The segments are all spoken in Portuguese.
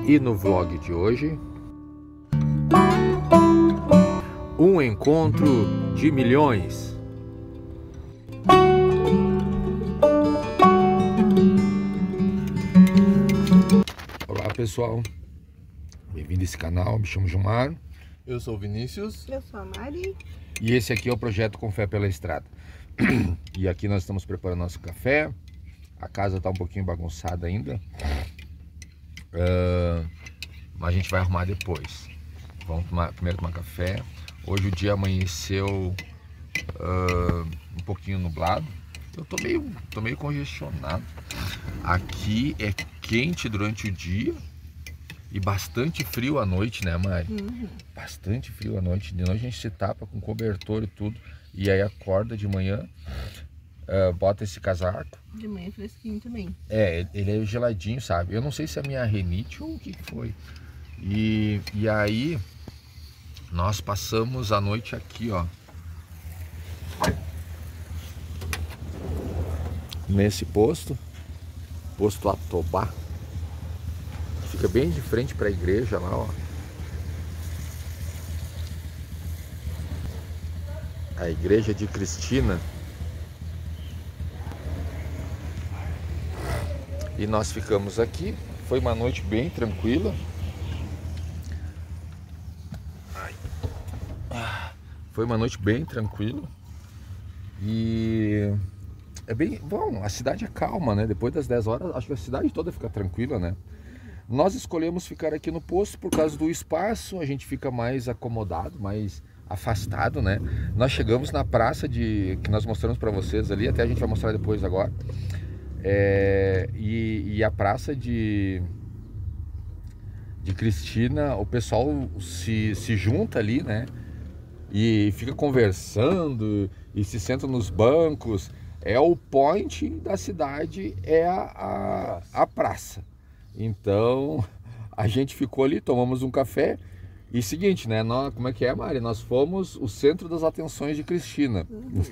E no vlog de hoje, um encontro de milhões. Olá pessoal, bem-vindo a esse canal, me chamo Gilmar. Eu sou o Vinícius. Eu sou a Mari. E esse aqui é o projeto Com Fé pela Estrada. E aqui nós estamos preparando nosso café. A casa está um pouquinho bagunçada ainda, mas a gente vai arrumar depois. Vamos primeiro tomar café. Hoje o dia amanheceu um pouquinho nublado. Eu tô meio congestionado. Aqui é quente durante o dia e bastante frio à noite, né, Mari? Bastante frio à noite. De noite a gente se tapa com cobertor e tudo. E aí acorda de manhã, bota esse casaco. De manhã é fresquinho também. É, ele é geladinho, sabe? Eu não sei se é minha rinite ou o que foi. E aí nós passamos a noite aqui, ó, nesse posto Atobá. Fica bem de frente para a igreja lá, ó. A igreja de Cristina. E nós ficamos aqui. Foi uma noite bem tranquila. Foi uma noite bem tranquila. E é bem bom, a cidade é calma, né? Depois das 10 horas, acho que a cidade toda fica tranquila, né? Nós escolhemos ficar aqui no posto por causa do espaço, a gente fica mais acomodado, mais afastado, né? Nós chegamos na praça que nós mostramos para vocês ali, até a gente vai mostrar depois agora. E a praça de Cristina, o pessoal se junta ali, né? E fica conversando e se senta nos bancos. É o point da cidade, é a praça. Então a gente ficou ali, tomamos um café. E seguinte, né? Como é que é, Mari? Nós fomos o centro das atenções de Cristina.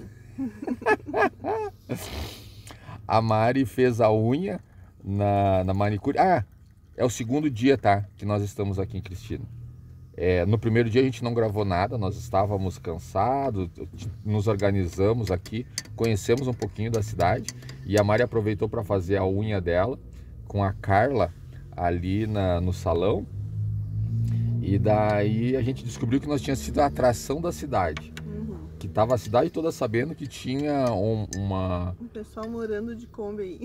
A Mari fez a unha na manicure. Ah, é o segundo dia, tá? Que nós estamos aqui em Cristina. No primeiro dia a gente não gravou nada, nós estávamos cansados, nos organizamos aqui, conhecemos um pouquinho da cidade. E a Mari aproveitou para fazer a unha dela com a Carla ali no salão. E daí a gente descobriu que nós tínhamos sido a atração da cidade. Que estava a cidade toda sabendo que tinha um pessoal morando de Kombi aí.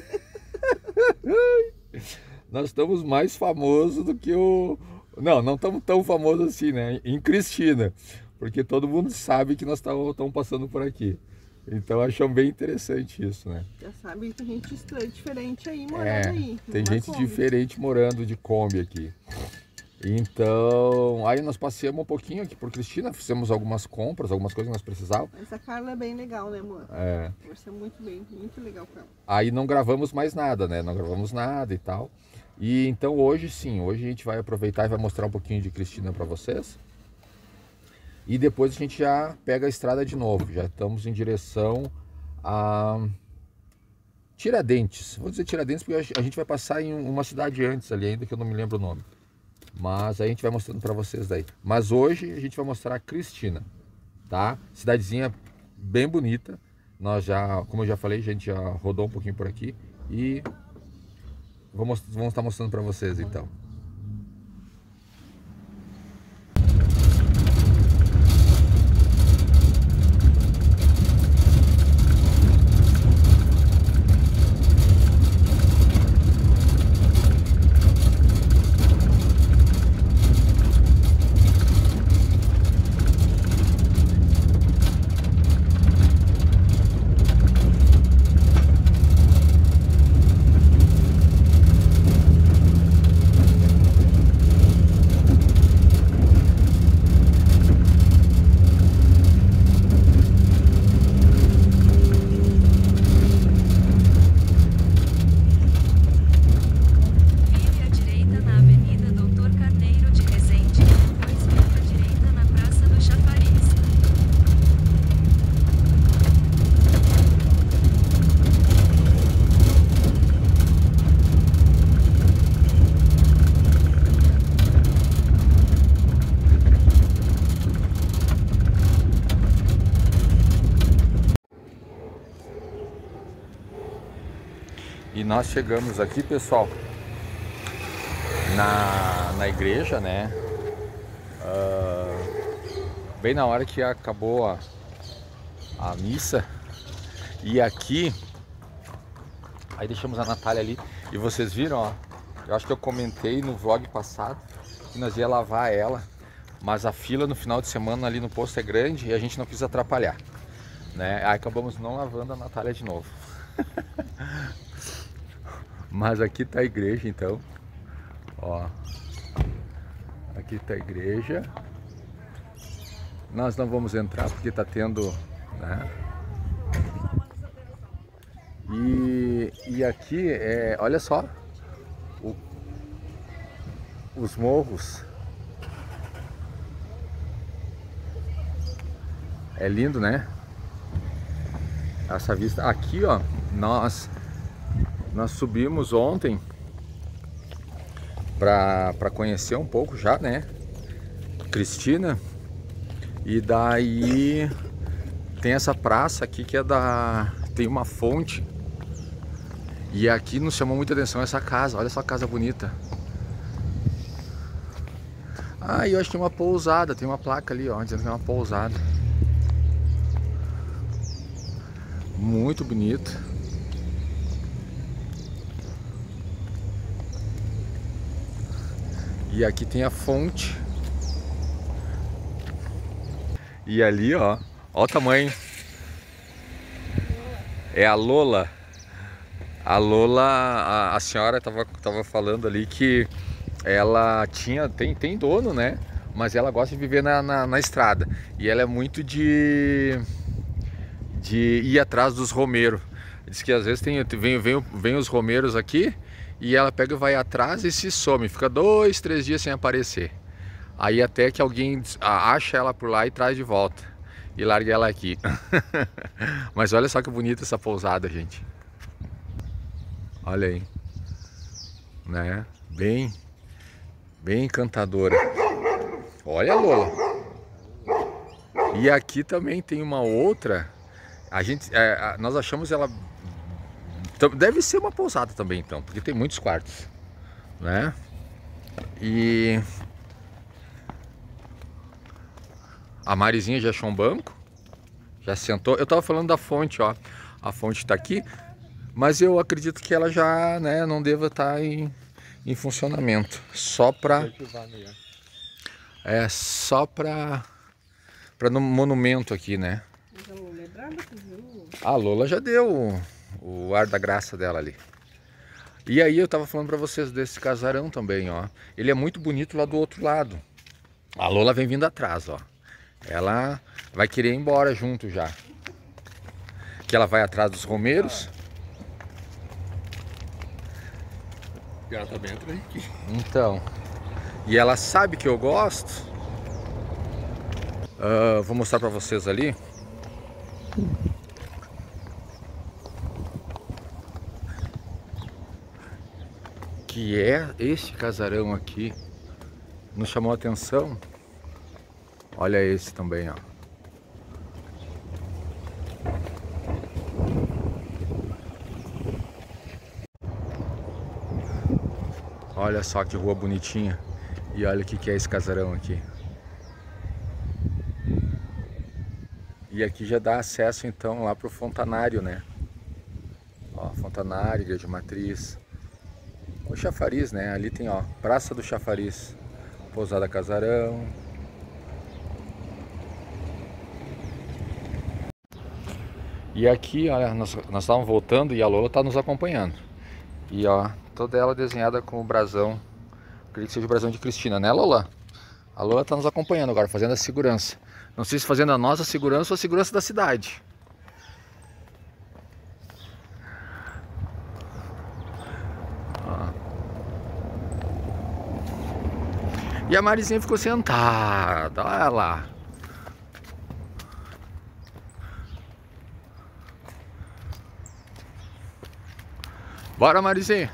Nós estamos mais famosos do que o... Não estamos tão famosos assim, né? Em Cristina. Porque todo mundo sabe que nós estamos passando por aqui. Então achamos bem interessante isso, né? Já sabe que tem gente estranha, diferente aí morando aí. Tem gente diferente morando de Kombi aqui. Então, aí nós passeamos um pouquinho aqui por Cristina, fizemos algumas compras, algumas coisas que nós precisávamos. Essa Carla é bem legal, né, amor? Conversou muito bem, muito legal com ela. Aí não gravamos mais nada, né? Não gravamos nada e tal. E então hoje sim, hoje a gente vai aproveitar e vai mostrar um pouquinho de Cristina para vocês. E depois a gente já pega a estrada de novo, já estamos em direção a Tiradentes. Vou dizer Tiradentes porque a gente vai passar em uma cidade antes ali ainda, que eu não me lembro o nome. Mas aí a gente vai mostrando para vocês daí. Mas hoje a gente vai mostrar Cristina, tá? Cidadezinha bem bonita. Nós já, como eu já falei, a gente já rodou um pouquinho por aqui e vamos estar mostrando para vocês então. E nós chegamos aqui, pessoal, na igreja, né? Bem na hora que acabou a missa. E aqui, aí deixamos a Natália ali. E vocês viram, ó, eu acho que eu comentei no vlog passado que nós ia lavar ela, mas a fila no final de semana ali no posto é grande e a gente não quis atrapalhar, né? Aí acabamos não lavando a Natália de novo. Mas aqui tá a igreja, então, ó, aqui tá a igreja. Nós não vamos entrar porque tá tendo, né? E aqui, olha só, os morros. É lindo, né? Essa vista. Aqui, ó, nós subimos ontem para conhecer um pouco já, né? Cristina. E daí tem essa praça aqui que tem uma fonte. E aqui nos chamou muita atenção essa casa. Olha só a casa bonita. Ah, e eu acho que tem uma pousada. Tem uma placa ali, ó, dizendo que é uma pousada. Muito bonito. E aqui tem a fonte. E ali, ó o tamanho. É a Lola. A Lola, a senhora tava falando ali que ela tem dono, né? Mas ela gosta de viver na estrada. E ela é muito de ir atrás dos romeiros. Diz que às vezes vem os romeiros aqui e ela pega e vai atrás e se some. Fica 2, 3 dias sem aparecer. Aí até que alguém acha ela por lá e traz de volta. E larga ela aqui. Mas olha só que bonita essa pousada, gente. Olha aí, né? Bem encantadora. Olha, Lola. E aqui também tem uma outra. Nós achamos ela deve ser uma pousada também, então, porque tem muitos quartos, né? E a Marizinha já achou um banco, já sentou. Eu tava falando da fonte, ó. A fonte tá aqui. Mas eu acredito que ela já, né, não deva estar em funcionamento. Só para no monumento aqui, né? Mas a Lola é brava, tu viu? A Lola já deu o ar da graça dela ali. E aí eu tava falando para vocês desse casarão também, ó. Ele é muito bonito lá do outro lado. A Lola vem vindo atrás, ó. Ela vai querer ir embora junto já. Que ela vai atrás dos romeiros. Ela tá bem atrás aqui. Então, e ela sabe que eu gosto. Vou mostrar pra vocês ali. Que é este casarão aqui. Nos chamou a atenção. Olha esse também, ó. Olha só que rua bonitinha. E olha o que é esse casarão aqui. E aqui já dá acesso então lá pro Fontanário, né? Ó, Fontanário, Igreja Matriz. O Chafariz, né? Ali tem, ó, Praça do Chafariz. Pousada Casarão. E aqui, olha, nós estávamos voltando e a Lola tá nos acompanhando. E ó, toda ela desenhada com o brasão. Acredito que seja o brasão de Cristina, né, Lola? A Lola tá nos acompanhando agora, fazendo a segurança. Não sei se fazendo a nossa segurança ou a segurança da cidade. E a Marizinha ficou sentada, olha lá. Bora, Marizinha.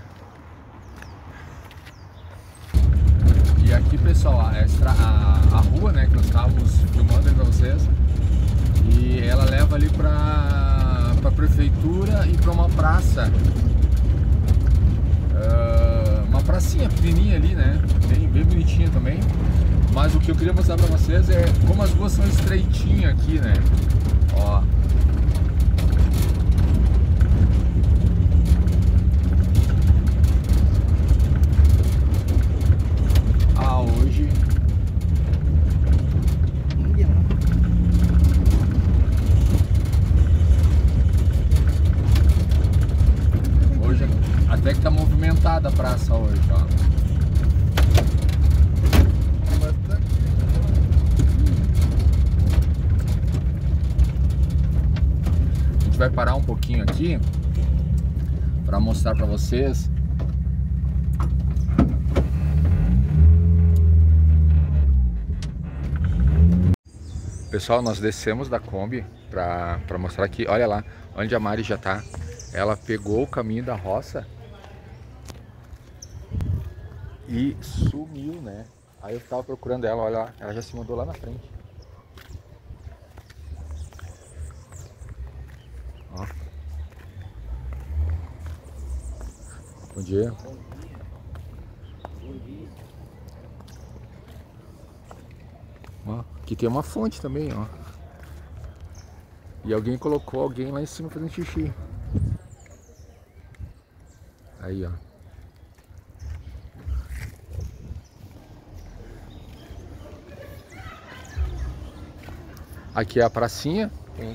E aqui, pessoal, a rua, né, que nós estávamos filmando aí pra vocês. E ela leva ali pra prefeitura e pra uma praça pracinha pequenininha ali, né? Bem bonitinha também. Mas o que eu queria mostrar pra vocês é como as ruas são estreitinhas aqui, né? Ó. Ah, hoje... Hoje até que tá movimentada a praça hoje, ó. Vai parar um pouquinho aqui para mostrar para vocês. Pessoal, nós descemos da Kombi para mostrar aqui. Olha lá onde a Mari já tá. Ela pegou o caminho da roça e sumiu, né? Aí eu tava procurando ela, olha lá, ela já se mandou lá na frente. Ó. Bom dia. Ó, aqui tem uma fonte também, ó. E alguém colocou alguém lá em cima fazendo xixi. Aí, ó. Aqui é a pracinha.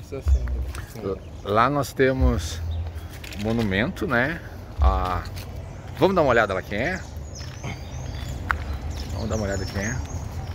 Lá nós temos monumento, né? Vamos dar uma olhada lá quem é? Vamos dar uma olhada quem é.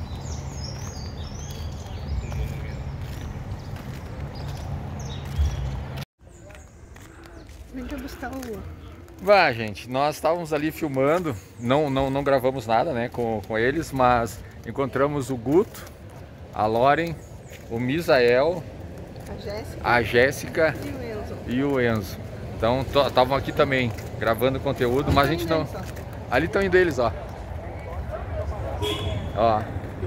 Vem cá buscar o... Vá, gente, nós estávamos ali filmando, não gravamos nada, né, com eles, mas encontramos o Guto, a Loren, o Misael, a Jéssica e o Enzo. Então estavam aqui também gravando conteúdo, mas a gente não... Ali estão indo eles, ó. Ó.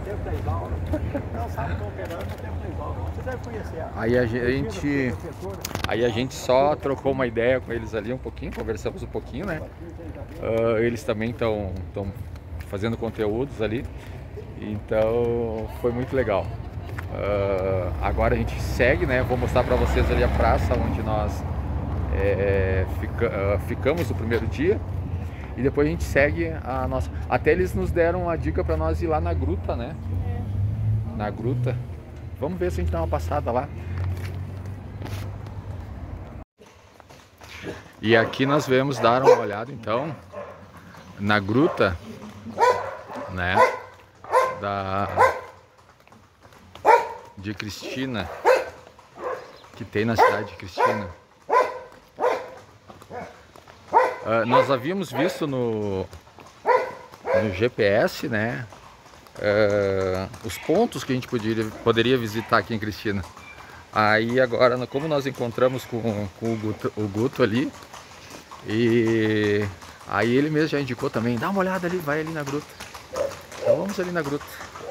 Aí a gente só trocou uma ideia com eles ali um pouquinho, conversamos um pouquinho, né? Eles também estão fazendo conteúdos ali, então foi muito legal. Agora a gente segue, né? Vou mostrar para vocês ali a praça onde nós ficamos o primeiro dia. E depois a gente segue a nossa... Até eles nos deram a dica para nós ir lá na gruta, né? Na gruta. Vamos ver se a gente dá uma passada lá. E aqui nós viemos dar uma olhada então na gruta, né? De Cristina, que tem na cidade de Cristina. Nós havíamos visto no GPS, né, os pontos que a gente poderia visitar aqui em Cristina. Aí agora, como nós encontramos com o Guto ali, e aí ele mesmo já indicou também, dá uma olhada ali, vai ali na gruta. Então vamos ali na gruta.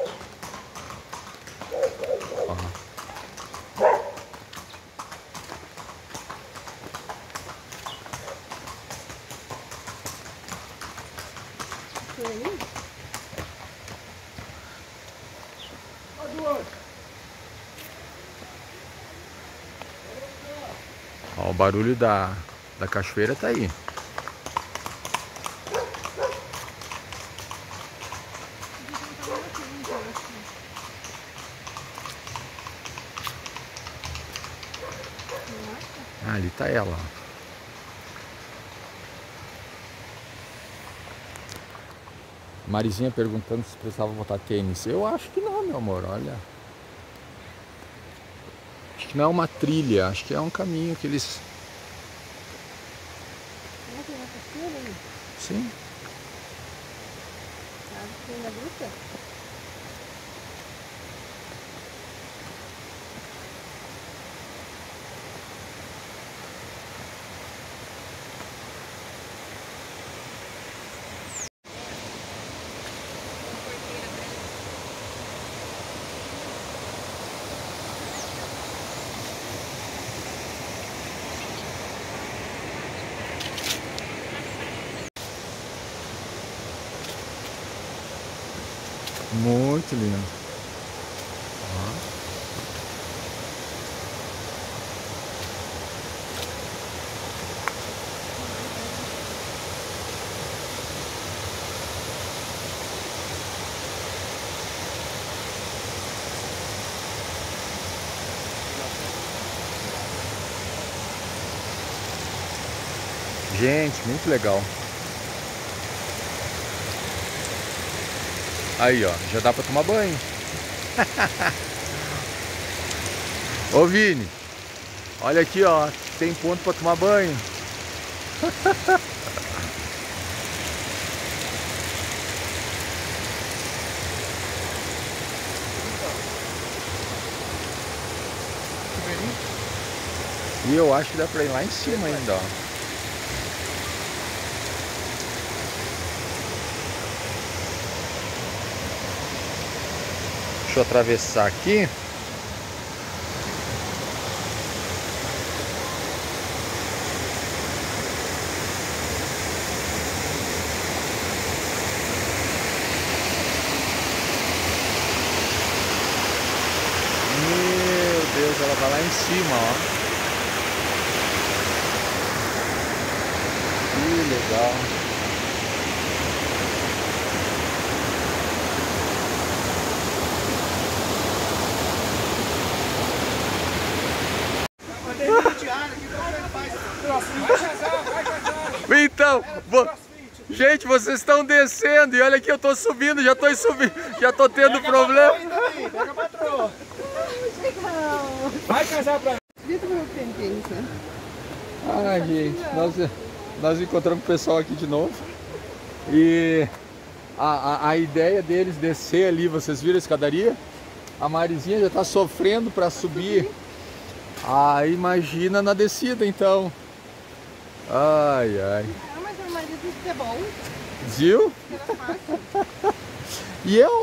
Ó, o barulho da cachoeira tá aí. Ah, ali tá ela. Marizinha perguntando se precisava botar tênis. Eu acho que não, meu amor, olha. Acho que não é uma trilha, acho que é um caminho que eles... Sim. Na gruta? Muito lindo. Gente, muito legal. Aí, ó, já dá pra tomar banho. Ô Vini, olha aqui, ó, tem ponto pra tomar banho. E eu acho que dá pra ir lá em cima ainda, ó. Deixa eu atravessar aqui. Meu Deus, ela vai lá em cima, ó. Que legal. Então, gente, vocês estão descendo e olha aqui, eu tô subindo, já tô subindo, já tô tendo problema. Pega a patroa. Vai casar pra mim. Ai, gente, nós encontramos o pessoal aqui de novo. E a ideia deles descer ali, vocês viram a escadaria? A Marizinha já tá sofrendo para subir. Ah, imagina na descida então. Ai, ai. Mas o marido disse que é bom. Viu? Era fácil. E é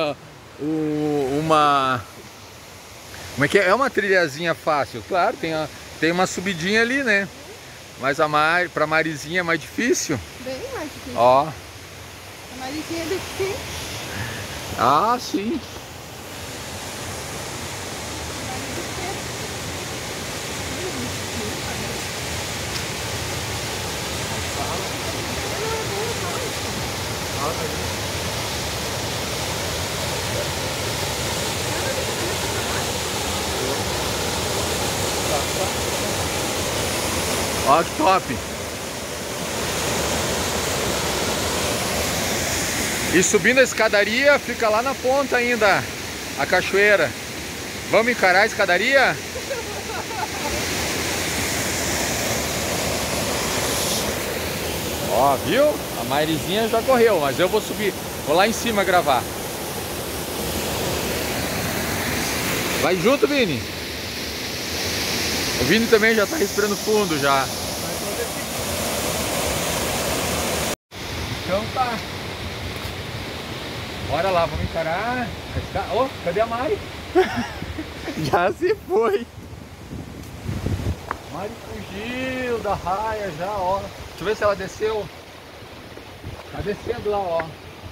uma... Como é que é? É uma trilhazinha fácil. Claro, tem uma subidinha ali, né? Mas pra Marizinha é mais difícil. Bem mais difícil. Ó. A Marizinha é deficiente. Ah, sim. Ó, que top! E subindo a escadaria, fica lá na ponta ainda a cachoeira. Vamos encarar a escadaria? Ó, viu? A Marizinha já correu, mas eu vou subir. Vou lá em cima gravar. Vai junto, Vini. O Vini também já tá respirando fundo já. Então tá. Bora lá, vamos encarar. Oh, cadê a Mari? Já se foi. Mari fugiu da raia já, ó. Deixa eu ver se ela desceu. Tá descendo lá, ó.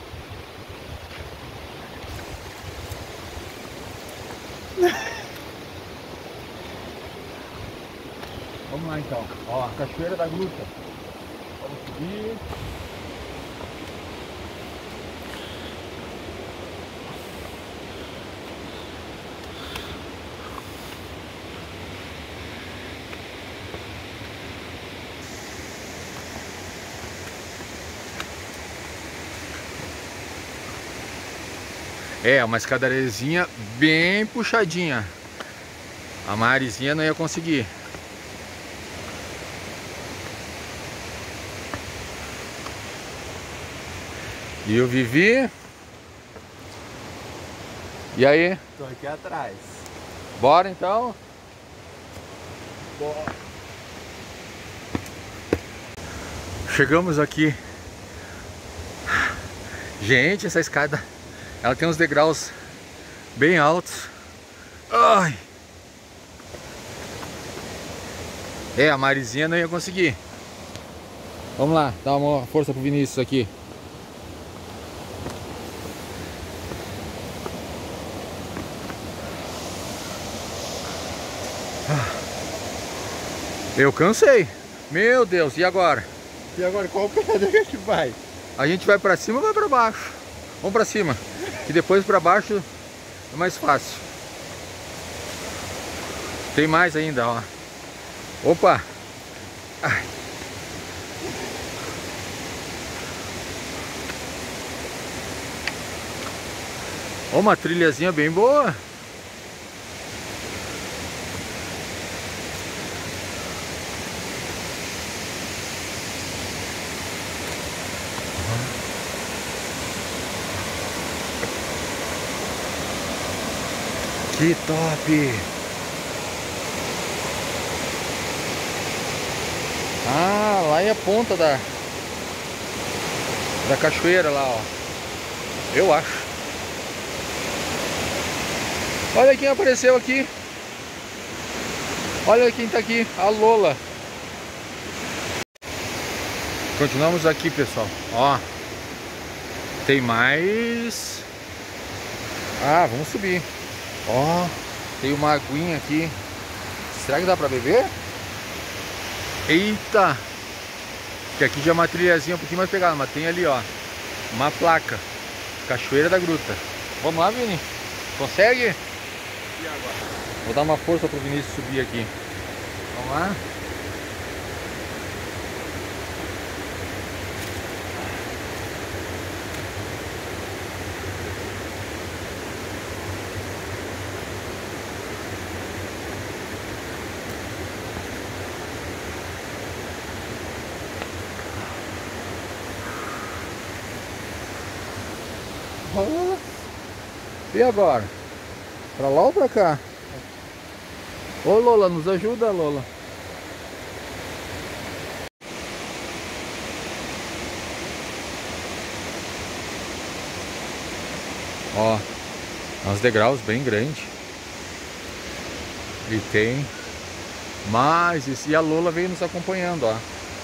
Vamos lá então. Ó, a cachoeira da gruta. Vamos subir. É, uma escadariazinha bem puxadinha. A Marizinha não ia conseguir. E o Vivi? E aí? Tô aqui atrás. Bora então? Bora. Chegamos aqui. Gente, essa escada, ela tem uns degraus bem altos. Ai! É, a Marizinha não ia conseguir. Vamos lá, dá uma força pro Vinícius aqui. Eu cansei. Meu Deus, e agora? E agora qual pedra que a gente vai? A gente vai pra cima ou vai pra baixo? Vamos pra cima. E depois pra baixo é mais fácil. Tem mais ainda, ó. Opa! Ai. Ó, uma trilhazinha bem boa. Que top! Ah, lá é a ponta da cachoeira lá, ó. Eu acho. Olha quem apareceu aqui. Olha quem tá aqui, a Lola. Continuamos aqui, pessoal. Ó, tem mais. Ah, vamos subir. Ó, tem uma aguinha aqui. Será que dá pra beber? Eita! Que aqui já é uma trilhazinha um pouquinho mais pegada, mas tem ali, ó, uma placa. Cachoeira da Gruta. Vamos lá, Vini? Consegue? E agora? Vou dar uma força pro Vinícius subir aqui. Vamos lá? E agora? Pra lá ou pra cá? Ô Lola, nos ajuda, Lola. Ó, uns degraus bem grandes. E tem mais isso. E a Lola veio nos acompanhando, ó.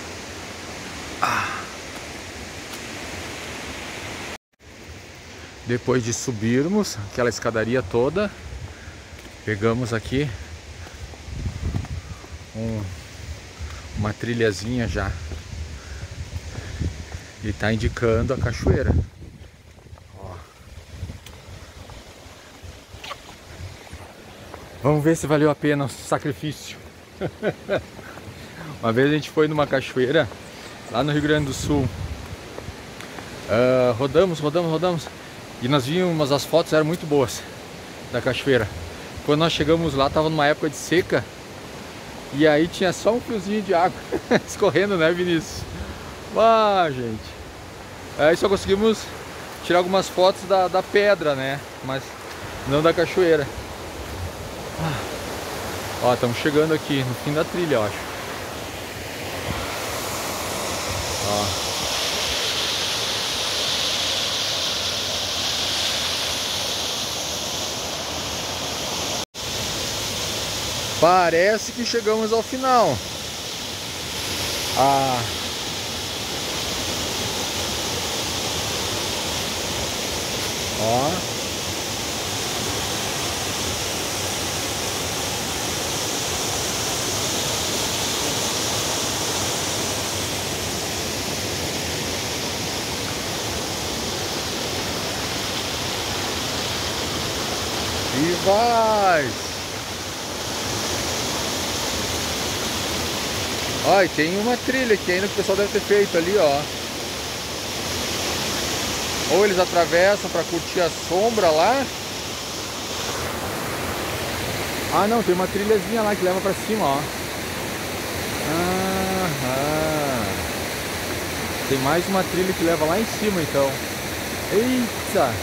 Depois de subirmos aquela escadaria toda, pegamos aqui uma trilhazinha já. E tá indicando a cachoeira. Ó. Vamos ver se valeu a pena o sacrifício. Uma vez a gente foi numa cachoeira lá no Rio Grande do Sul. Rodamos. E nós vimos, as fotos eram muito boas da cachoeira. Quando nós chegamos lá, tava numa época de seca. E aí tinha só um fiozinho de água escorrendo, né, Vinícius? Ah, gente. Aí só conseguimos tirar algumas fotos da pedra, né? Mas não da cachoeira. Ó, estamos chegando aqui no fim da trilha, eu acho. Ó. Parece que chegamos ao final. Ah. Ó. E vai. Ó, e tem uma trilha aqui ainda que o pessoal deve ter feito ali, ó. Ou eles atravessam para curtir a sombra lá. Ah, não, tem uma trilhazinha lá que leva para cima, ó. Aham. Tem mais uma trilha que leva lá em cima, então. Eita!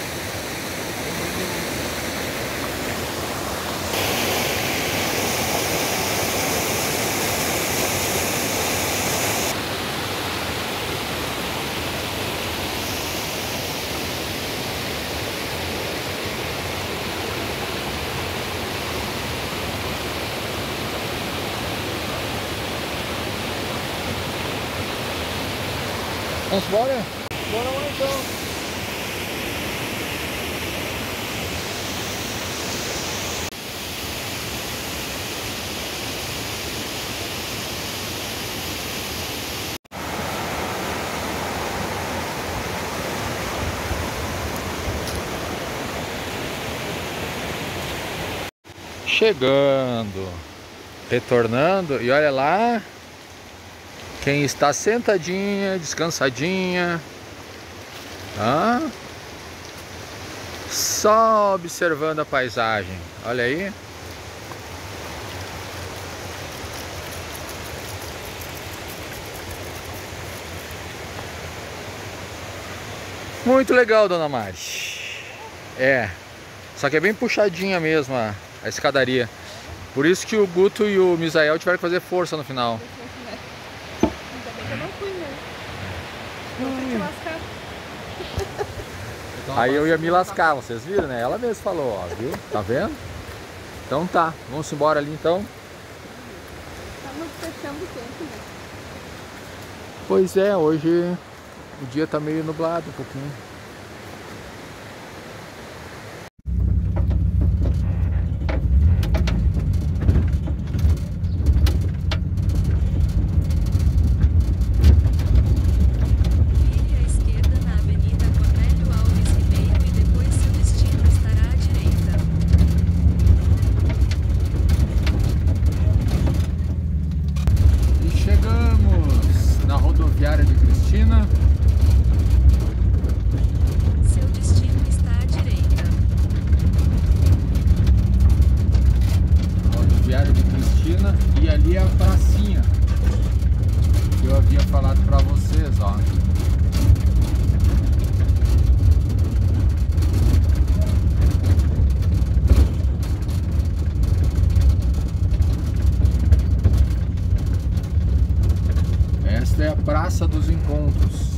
Vamos embora? Bora lá então. chegando, retornando, e olha lá quem está sentadinha, descansadinha, tá? Só observando a paisagem, olha aí. Muito legal, dona Mari. É, só que é bem puxadinha mesmo a escadaria. Por isso que o Guto e o Misael tiveram que fazer força no final. Ainda bem que eu não fui, né? Não te lascar. Aí eu ia me lascar, vocês viram, né? Ela mesma falou, ó, viu? Tá vendo? Então tá, vamos embora ali então. Estamos fechando o tempo, né? Pois é, hoje o dia tá meio nublado um pouquinho. Rodoviária de Cristina. Seu destino está à direita. Rodoviária de Cristina. E ali é a pracinha que eu havia falado para vocês, ó. Esta é a Praça dos Encontros.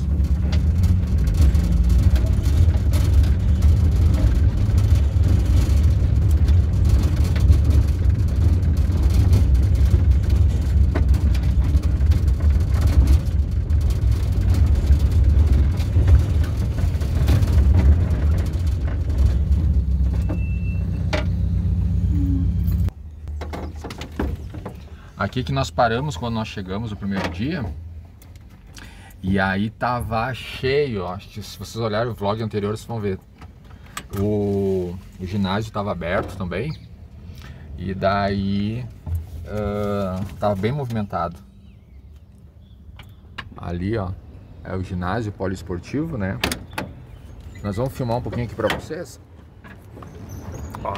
Aqui que nós paramos quando nós chegamos o primeiro dia. E aí tava cheio, acho que se vocês olharem o vlog anterior vocês vão ver. O ginásio estava aberto também. E daí tava bem movimentado. Ali, ó, é o ginásio poliesportivo, né? Nós vamos filmar um pouquinho aqui pra vocês. Ó.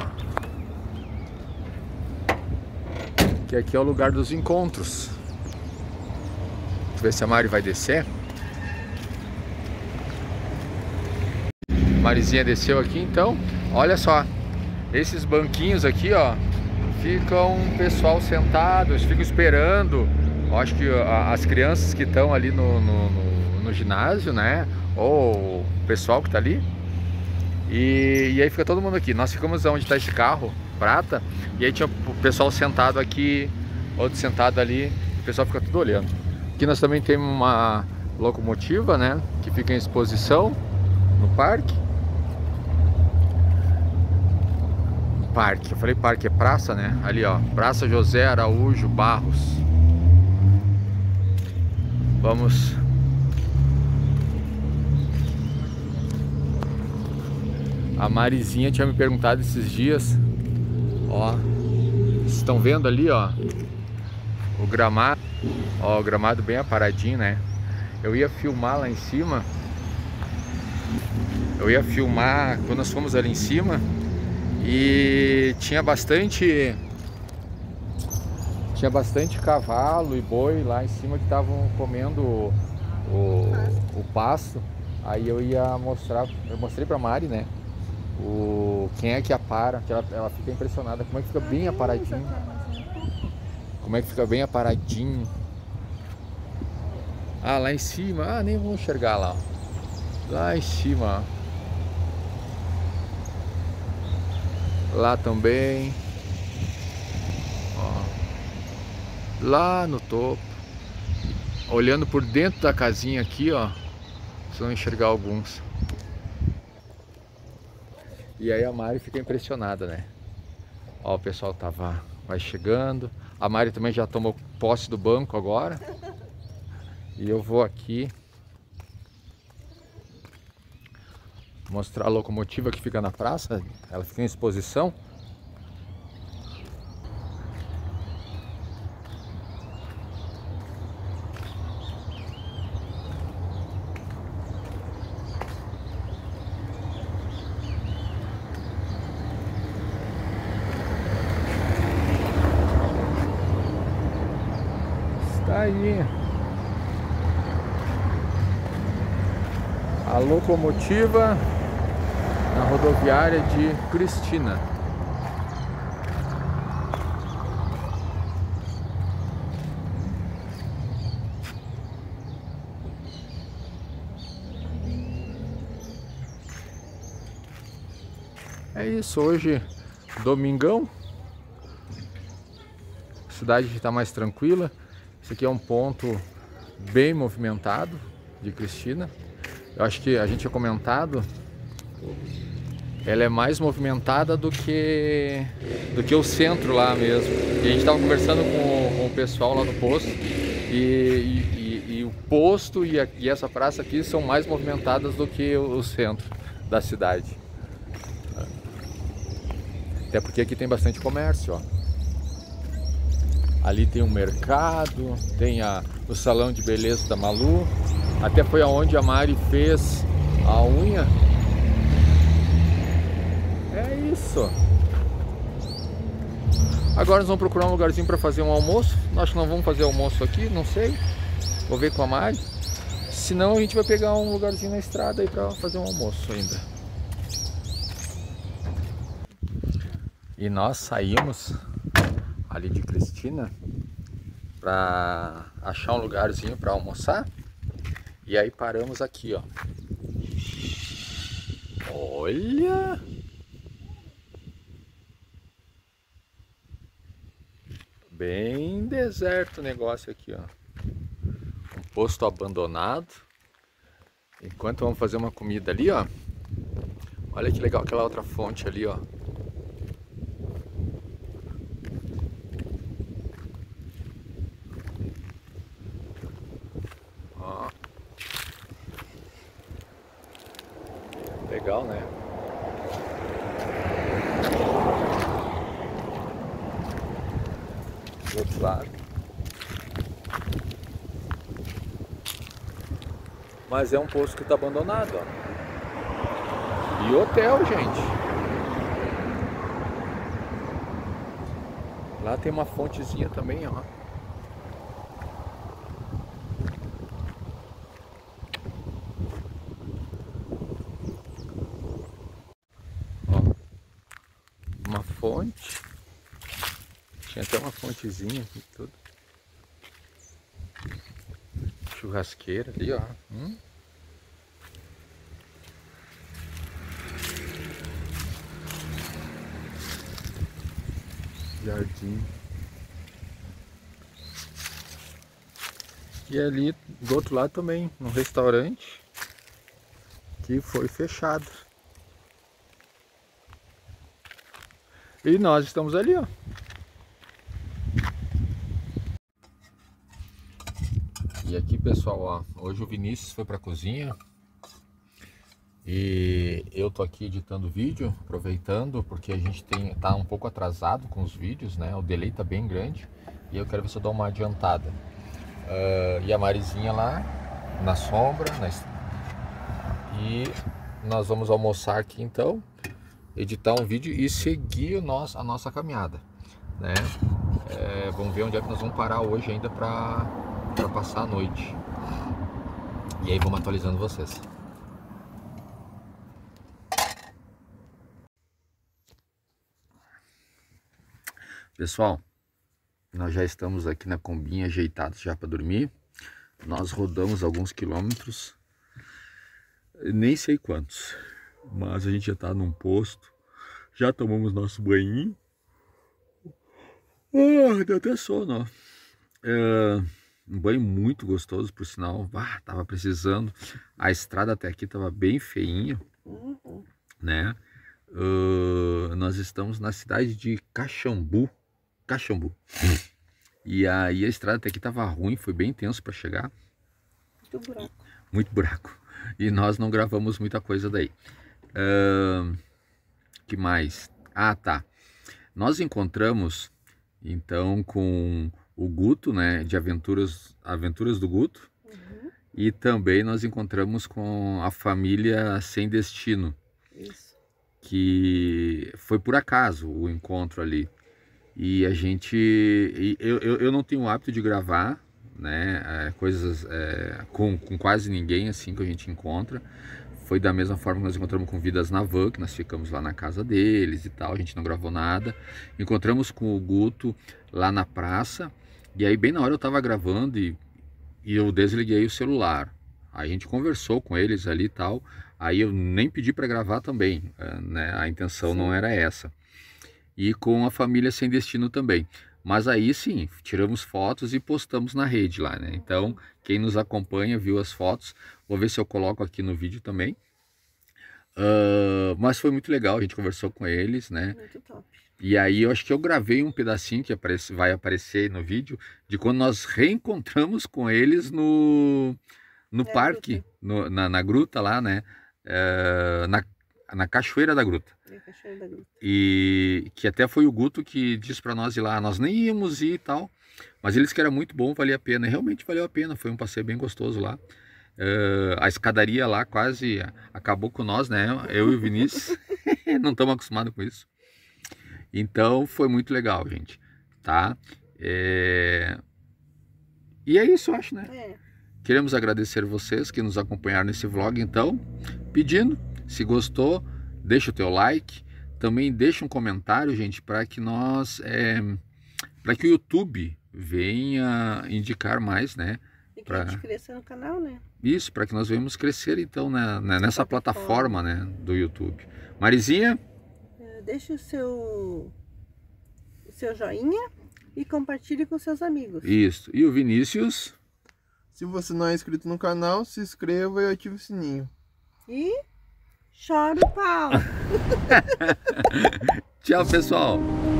Que aqui é o lugar dos encontros. Deixa eu ver se a Mari vai descer. Marizinha desceu aqui, então. Olha só, esses banquinhos aqui, ó, ficam o pessoal sentado, eles ficam esperando. Eu acho que as crianças que estão ali no ginásio, né? Ou o pessoal que tá ali. E aí fica todo mundo aqui. Nós ficamos onde está esse carro prata. E aí tinha o pessoal sentado aqui, outro sentado ali. O pessoal fica tudo olhando. Aqui nós também temos uma locomotiva, né? Que fica em exposição no parque. Parque, eu falei parque, é praça, né? Ali, ó, Praça José Araújo Barros. Vamos. A Marizinha tinha me perguntado esses dias, ó, vocês estão vendo ali, ó, o gramado, ó, o gramado bem aparadinho, né? Eu ia filmar lá em cima, quando nós fomos ali em cima, e tinha bastante cavalo e boi lá em cima que estavam comendo o pasto. Aí eu ia mostrar, eu mostrei pra Mari, né? Quem é que apara, que ela fica impressionada como é que fica bem aparadinho. Como é que fica bem aparadinho. Ah, lá em cima, ah, nem vou enxergar lá. Lá em cima, ó. Lá também. Ó. Lá no topo. Olhando por dentro da casinha aqui, ó. Vocês vão enxergar alguns. E aí a Mari fica impressionada, né? Ó, o pessoal vai chegando. A Mari também já tomou posse do banco agora. E eu vou aqui mostrar a locomotiva que fica na praça. Ela fica em exposição. aí. A locomotiva na rodoviária de Cristina. É isso, hoje domingão, a cidade está mais tranquila. Esse aqui é um ponto bem movimentado de Cristina. Eu acho que a gente tinha comentado, ela é mais movimentada do que o centro lá mesmo. E a gente estava conversando com o pessoal lá no posto e o posto e essa praça aqui são mais movimentadas do que o centro da cidade. Até porque aqui tem bastante comércio, ó. Ali tem um mercado, tem o salão de beleza da Malu. Até foi aonde a Mari fez a unha. É isso. Agora nós vamos procurar um lugarzinho para fazer um almoço. Acho que não vamos fazer almoço aqui, não sei. Vou ver com a Mari. Senão a gente vai pegar um lugarzinho na estrada aí para fazer um almoço ainda. E nós saímos ali de Cristina para achar um lugarzinho para almoçar. E aí paramos aqui, ó. Olha! Bem deserto o negócio aqui, ó. Um posto abandonado. Enquanto vamos fazer uma comida ali, ó. Olha que legal aquela outra fonte ali, ó. Legal, né? Do outro lado. Mas é um posto que está abandonado, ó. E hotel, gente. Lá tem uma fontezinha também, ó. Uma fonte, tinha até uma fontezinha aqui tudo. Churrasqueira ali, ó. Jardim. E ali do outro lado também um restaurante que foi fechado. E nós estamos ali, ó. E aqui, pessoal, ó, hoje o Vinícius foi pra cozinha e eu tô aqui editando vídeo, aproveitando, porque a gente tá um pouco atrasado com os vídeos, né? O delay tá bem grande e eu quero ver se eu dou uma adiantada. E a Marizinha lá na sombra, e nós vamos almoçar aqui então, editar um vídeo e seguir a nossa caminhada, né? Vamos ver onde é que nós vamos parar hoje ainda para passar a noite. E aí vamos atualizando vocês. Pessoal, nós já estamos aqui na combinha ajeitados já para dormir. Nós rodamos alguns quilômetros, nem sei quantos, mas a gente já está num posto. Já tomamos nosso banhinho. Deu até sono, ó. Um banho muito gostoso, por sinal. Tava precisando. A estrada até aqui tava bem feinha, né? Nós estamos na cidade de Caxambu. E aí a estrada até aqui tava ruim, foi bem tenso para chegar. Muito buraco. E nós não gravamos muita coisa daí. Que mais? Tá. Nós encontramos então com o Guto, né, de Aventuras do Guto. E também nós encontramos com a família Sem Destino. Isso. Que foi por acaso o encontro ali. E a gente... eu não tenho o hábito de gravar né? Coisas com quase ninguém assim que a gente encontra. Foi da mesma forma que nós encontramos com Vidas na Van, que nós ficamos lá na casa deles e tal, a gente não gravou nada. Encontramos com o Guto lá na praça, e aí bem na hora eu tava gravando e eu desliguei o celular. Aí a gente conversou com eles ali e tal, aí eu nem pedi para gravar também, né? A intenção não era essa. E com a família Sem Destino também. Mas aí sim, tiramos fotos e postamos na rede lá, né? Então, quem nos acompanha viu as fotos. Vou ver se eu coloco aqui no vídeo também. Mas foi muito legal, a gente conversou com eles, né? Muito top. E aí eu acho que eu gravei um pedacinho que vai aparecer no vídeo, de quando nós reencontramos com eles no parque, na gruta lá, né? Na Cachoeira da Gruta. Cachoeira da Gruta. E que até foi o Guto que disse para nós ir lá, nós nem íamos ir e tal, mas eles que era muito bom, valia a pena, e realmente valeu a pena, foi um passeio bem gostoso lá. A escadaria lá quase acabou com nós, né? Eu e o Vinícius, não estamos acostumados com isso. Então foi muito legal, gente, tá? E é isso, eu acho, né? Queremos agradecer vocês que nos acompanharam nesse vlog, então, pedindo, se gostou, deixa o teu like, também deixa um comentário, gente, para que nós, para que o YouTube venha indicar mais, né? E que a gente cresça no canal, né? Isso, para que nós venhamos crescer, então, nessa plataforma, né, do YouTube. Marizinha? Deixe o seu joinha e compartilhe com seus amigos. Isso. E o Vinícius? Se você não é inscrito no canal, se inscreva e ative o sininho. E chora o pau. Tchau, pessoal.